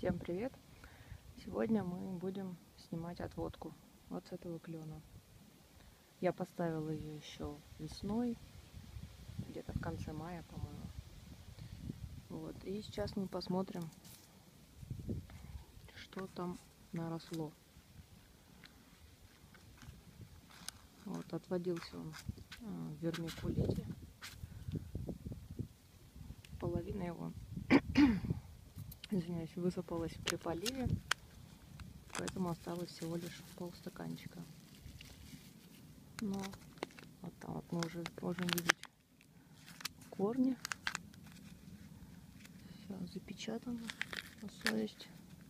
Всем привет! Сегодня мы будем снимать отводку вот с этого клена. Я поставила ее еще весной, где-то в конце мая, по-моему. Вот. И сейчас мы посмотрим, что там наросло. Вот, отводился он в вермикулите. Половина его, извиняюсь, высыпалась при поливе, поэтому осталось всего лишь полстаканчика. Но вот там вот мы уже можем видеть корни. Все запечатано на совесть.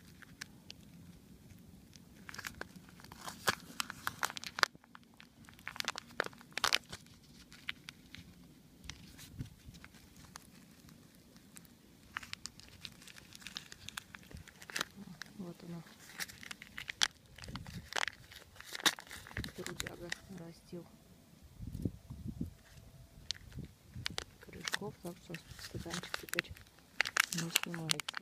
Вот она, трудяга, растил корешков, так что стаканчик теперь не снимается.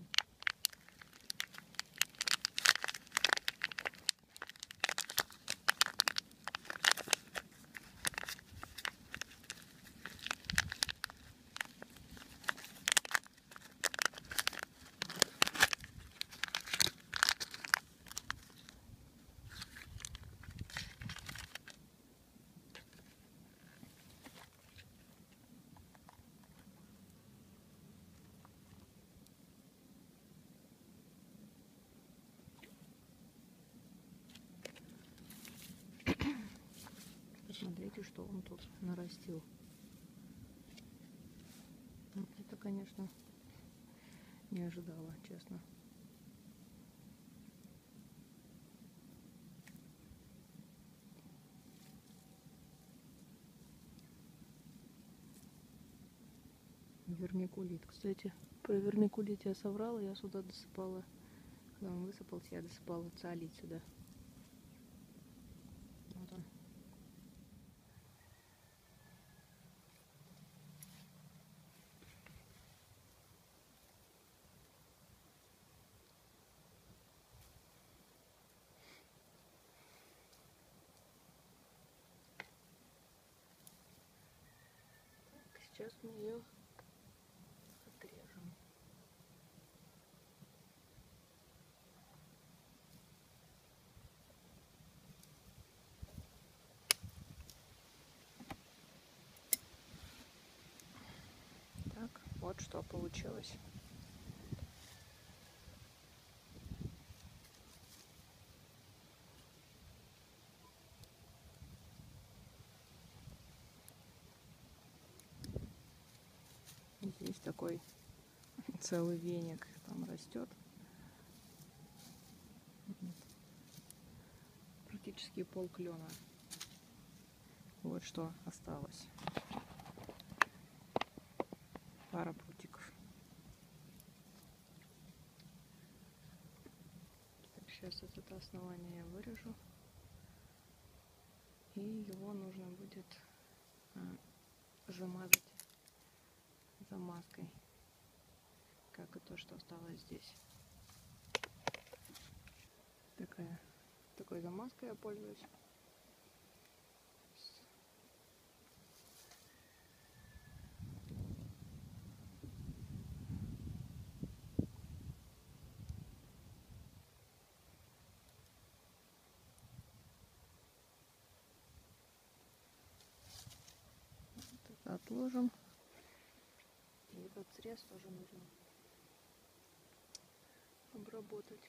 Посмотрите, что он тут нарастил. Это, конечно, не ожидала, честно. Вермикулит. Кстати, про вермикулит я соврала, я сюда досыпала, когда он высыпался, я досыпала циолит сюда. Вот он. Так, сейчас мы ее отрежем. Так, вот что получилось. Здесь такой целый веник там растет. Практически полклена. Вот что осталось. Пара прутиков. Так, сейчас это основание я вырежу. И его нужно будет замазать замазкой, как и то, что осталось здесь. Такой замазкой я пользуюсь. Это отложим. И этот срез тоже нужно обработать.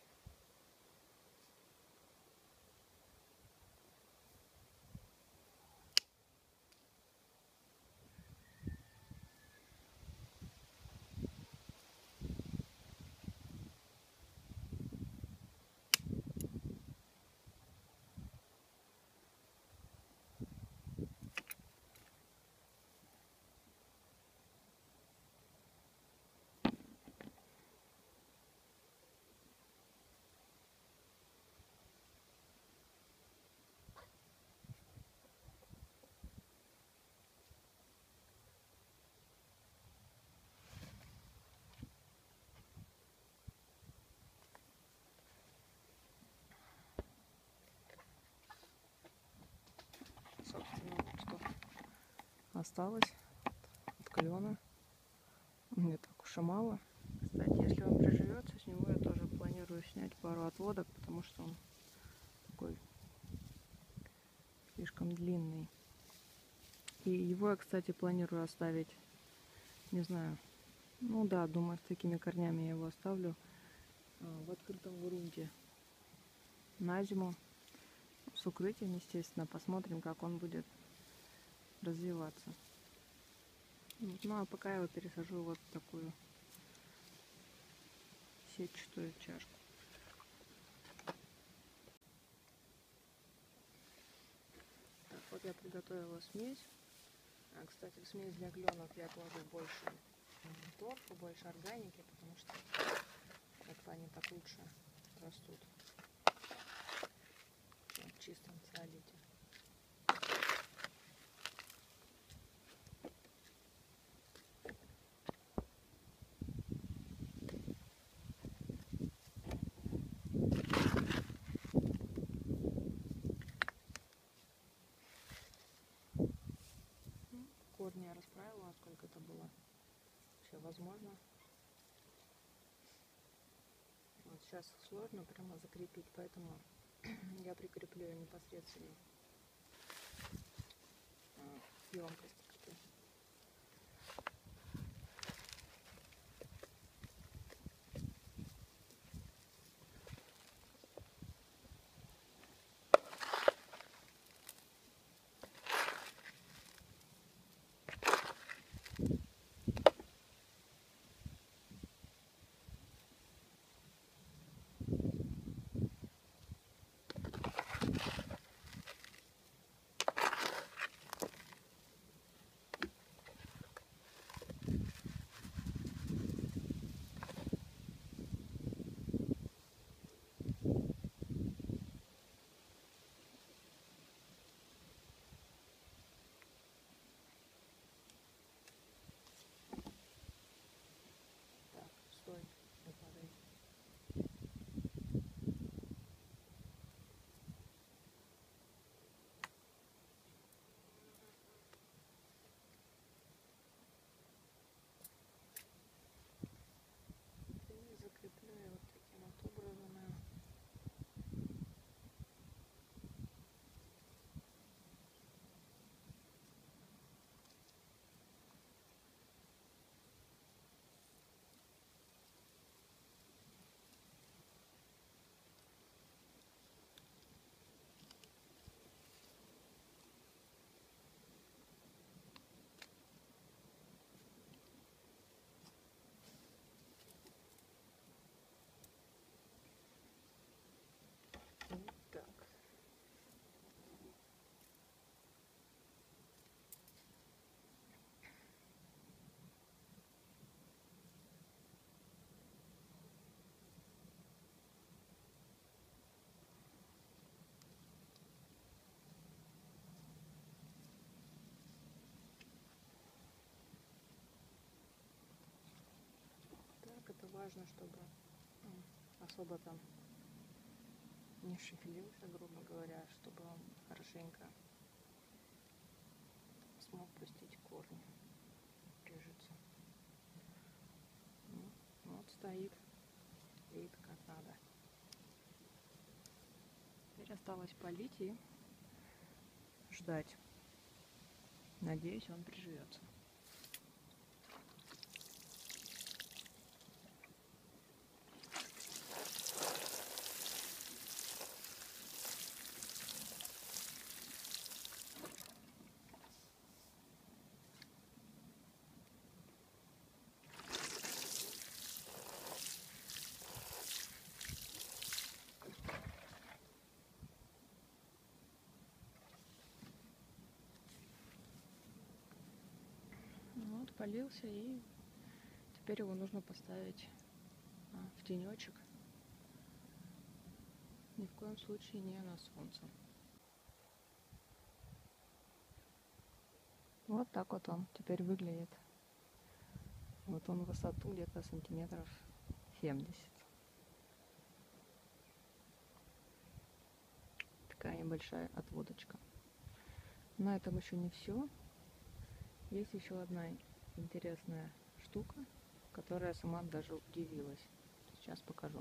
осталось от клена. Мне так уж и мало. Кстати, если он приживется, с него я тоже планирую снять пару отводок, потому что он такой слишком длинный. И его я, кстати, планирую оставить, не знаю, ну да, думаю, с такими корнями я его оставлю в открытом грунте на зиму, с укрытием, естественно. Посмотрим, как он будет развиваться. Ну а пока я его пересажу вот в такую сетчатую чашку. Так, вот я приготовила смесь. Кстати, в смесь для кленов я кладу больше торфа, больше органики, потому что как-то они так лучше растут в чистом циолите. Корни я расправила, насколько это было вообще возможно. Вот сейчас сложно прямо закрепить, поэтому я прикреплю ее непосредственно к емкости. Так, стой, не падай. И закреплю ее вот таким вот образом. Вот так. Так, это важно, чтобы особо там не шевелился, грубо говоря, чтобы он хорошенько смог пустить корни, прижиться. Ну, вот стоит как надо. Теперь осталось полить и ждать. Надеюсь, он приживется. Вот, полился, и теперь его нужно поставить в тенечек. Ни в коем случае не на солнце. Вот так вот он теперь выглядит. Вот он в высоту где-то сантиметров 70. Такая небольшая отводочка. На этом еще не все. Есть еще одна интересная штука, которая сама даже удивилась. Сейчас покажу.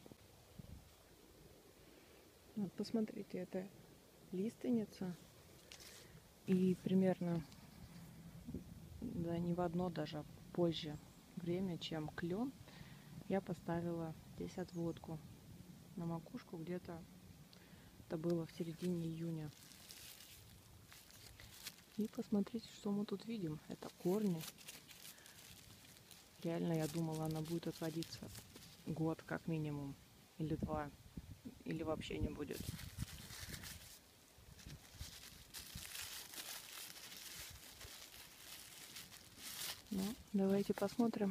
Вот посмотрите, это лиственница. И примерно, да не в одно даже позже время, чем клен, я поставила здесь отводку на макушку. Где-то это было в середине июня. И посмотрите, что мы тут видим. Это корни. Реально, я думала, она будет отводиться год как минимум. Или 2. Или вообще не будет. Ну, давайте посмотрим.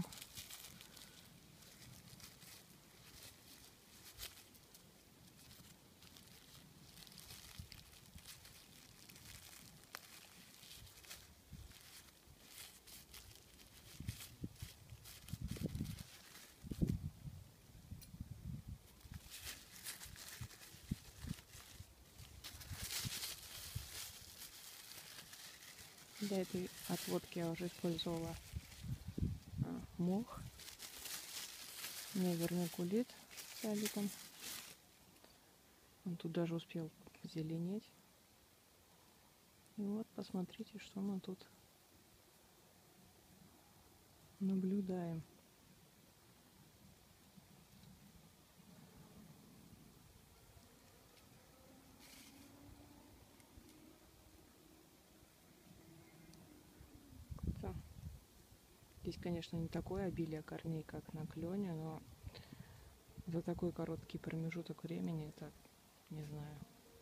Для этой отводки я уже использовала мох, не вермикулит с салитом. Он тут даже успел зеленеть. И вот посмотрите, что мы тут наблюдаем. Здесь, конечно, не такое обилие корней, как на клене, но за такой короткий промежуток времени, это, не знаю.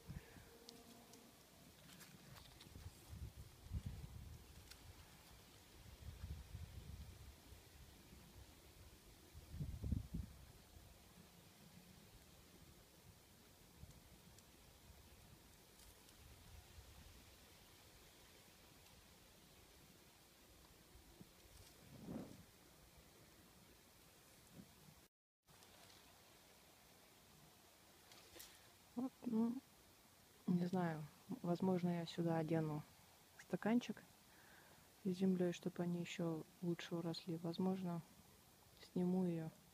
Вот, ну, не знаю, возможно, я сюда одену стаканчик с землей, чтобы они еще лучше уросли. Возможно, сниму ее